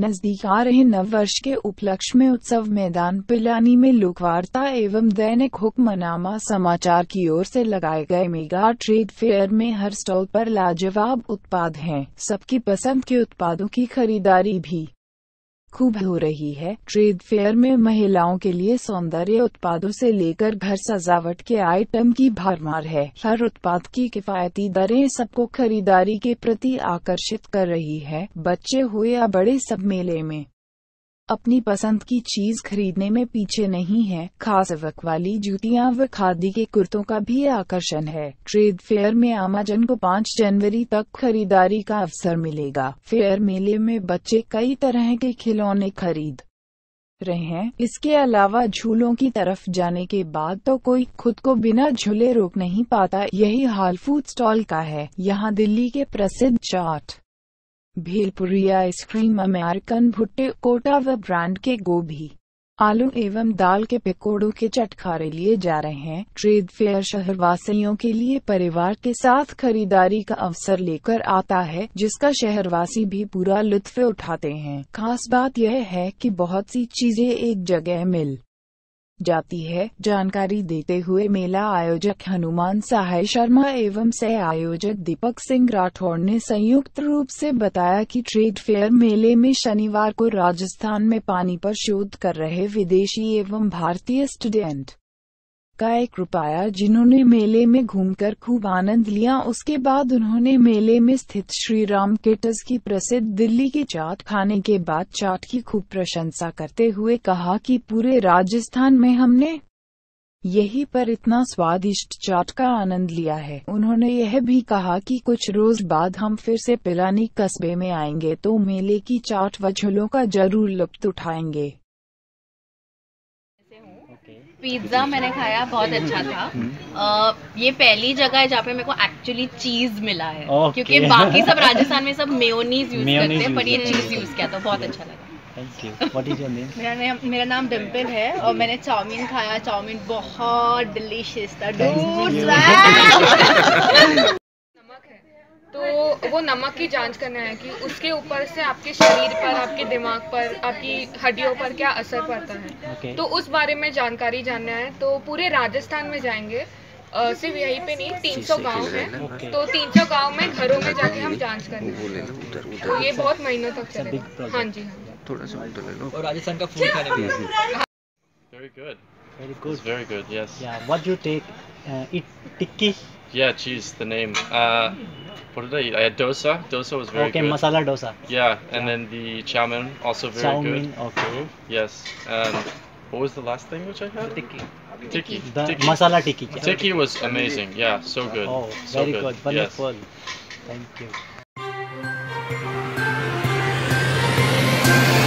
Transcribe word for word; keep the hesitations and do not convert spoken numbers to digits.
नजदीक आ रहे नव वर्ष के उपलक्ष्य में उत्सव मैदान पिलानी में लोकवार्ता एवं दैनिक हुक्मनामा समाचार की ओर से लगाए गए मेगा ट्रेड फेयर में हर स्टॉल पर लाजवाब उत्पाद हैं। सबकी पसंद के उत्पादों की खरीदारी भी खूब हो रही है। ट्रेड फेयर में महिलाओं के लिए सौंदर्य उत्पादों से लेकर घर सजावट के आइटम की भरमार है। हर उत्पाद की किफायती दरें सबको खरीदारी के प्रति आकर्षित कर रही है। बच्चे हो या बड़े, सब मेले में अपनी पसंद की चीज खरीदने में पीछे नहीं है। खास वर्क वाली जूतियां व खादी के कुर्तों का भी आकर्षण है। ट्रेड फेयर में आमजन को पाँच जनवरी तक खरीदारी का अवसर मिलेगा। फेयर मेले में बच्चे कई तरह के खिलौने खरीद रहे हैं। इसके अलावा झूलों की तरफ जाने के बाद तो कोई खुद को बिना झूले रोक नहीं पाता। यही हाल फूड स्टॉल का है। यहाँ दिल्ली के प्रसिद्ध चाट, भेलपुरी आइसक्रीम, अमेरिकन भुट्टे, कोटा व ब्रांड के गोभी, आलू एवं दाल के पकौड़ों के चटखारे लिए जा रहे हैं। ट्रेड फेयर शहरवासियों के लिए परिवार के साथ खरीदारी का अवसर लेकर आता है, जिसका शहरवासी भी पूरा लुत्फ उठाते हैं। खास बात यह है कि बहुत सी चीजें एक जगह मिल जाती है। जानकारी देते हुए मेला आयोजक हनुमान सहाय शर्मा एवं सह आयोजक दीपक सिंह राठौड़ ने संयुक्त रूप से बताया कि ट्रेड फेयर मेले में शनिवार को राजस्थान में पानी पर शोध कर रहे विदेशी एवं भारतीय स्टूडेंट का एक ग्रुप आया, जिन्होंने मेले में घूमकर खूब आनंद लिया। उसके बाद उन्होंने मेले में स्थित श्री राम केटर्स की प्रसिद्ध दिल्ली की चाट खाने के बाद चाट की खूब प्रशंसा करते हुए कहा कि पूरे राजस्थान में हमने यहीं पर इतना स्वादिष्ट चाट का आनंद लिया है। उन्होंने यह भी कहा कि कुछ रोज बाद हम फिर से पिलानी कस्बे में आएंगे तो मेले की चाट व झूलों का जरूर लुत्फ उठाएंगे। पिज्ज़ा मैंने खाया, बहुत अच्छा था। आ, ये पहली जगह है जहाँ पे मेरे को एक्चुअली चीज़ मिला है, okay. क्योंकि बाकी सब राजस्थान में सब मेयोनीज यूज करते हैं, पर ये चीज़ यूज किया तो बहुत अच्छा लगा। Thank you. What is your name? मेरा नाम मेरा नाम डिम्पल है और मैंने चाउमीन खाया। चाउमीन बहुत डिलीशियस था। तो वो नमक की जांच करना है कि उसके ऊपर से आपके शरीर पर, आपके दिमाग पर, आपकी हड्डियों पर क्या असर पड़ता है। okay. तो उस बारे में जानकारी जानना है। तो पूरे राजस्थान में जाएंगे, आ, सिर्फ यहीं पे नहीं, तीन सौ गाँव है। okay. तो तीन सौ गाँव में घरों में जाके हम जांच करेंगे। तो ये बहुत महीनों तक चलेगा। हाँ जी, थोड़ा सा उल्टा ले लो। और राजस्थान का फूड खाने में Very good. Very good. It's very good. Yes. Yeah. What do you take? Uh, eat tikki. Yeah, cheese. The name. Uh, what did I eat? I had dosa. Dosa was very okay, good. masala dosa. Yeah, and yeah. then the chow mein also very chow good. Mein, okay. Yes. And what was the last thing which I had? Tikki. Tikki. The tikki. masala tikki. Tikki was amazing. Yeah, so good. Oh, so very good. good. Wonderful. Yes. Thank you.